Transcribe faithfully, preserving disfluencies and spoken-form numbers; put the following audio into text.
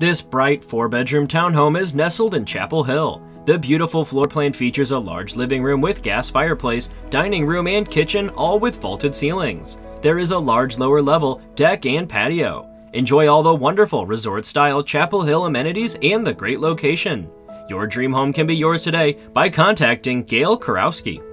This bright four-bedroom townhome is nestled in Chapel Hill. The beautiful floor plan features a large living room with gas fireplace, dining room, and kitchen, all with vaulted ceilings. There is a large lower level, deck, and patio. Enjoy all the wonderful resort-style Chapel Hill amenities and the great location. Your dream home can be yours today by contacting Gail Kurowski.